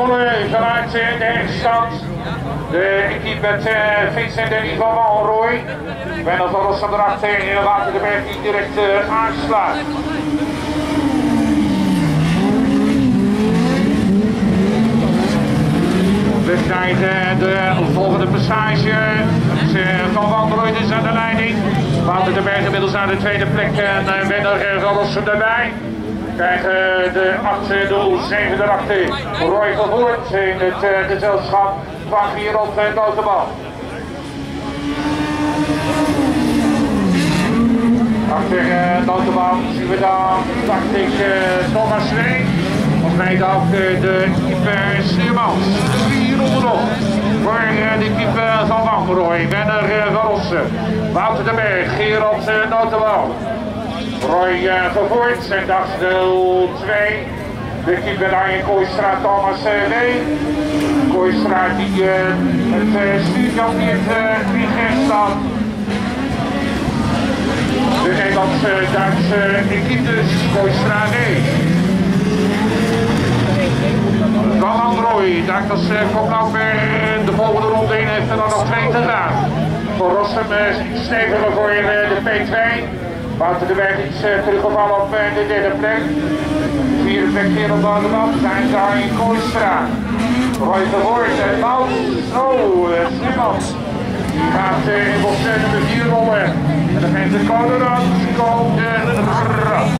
begonnen vanuit de eindstand. De equipe met Vincent en Ivan Walrooy. Ben nog wel eens van erachter in de Waterberg die direct aanslaat. We krijgen de volgende passage. Van Walrooy is aan de leiding. Waterberg inmiddels aan de tweede plek en Wenner Rossen erbij. We krijgen de 8, de 7 erachter. Roy van Voort in het gezelschap van Gerald Noteman. Achter Noteman zien we dan, dacht ik, Thomas Sween. Of nee, ook de equipe Sneeuwmans. 4 ronden nog voor de equipe van Wangerooy. Wenner van Rossen, Wouter de Berg, Gerald Noteman. Roy van Voort en dag 02. De keeper Arjen Kooistra, Thomas W. Kooistra die het studio die het weekend staat. De Nederlands-Duitse equipe dus, Kooistra W. Van Wangerooy, daar komt nou weer de volgende ronde in, heeft er dan nog 2 te gaan. Voor Rossum steviger voor de P2. Wouter de Berg is teruggevallen op de derde plek. Vierde plek Gerald Noteman, zijn daar in Kooistra. Roy van Voort en Wout, Sneeuwmans. Die gaat in box nummer 4 rollen. En dan geeft de code dan,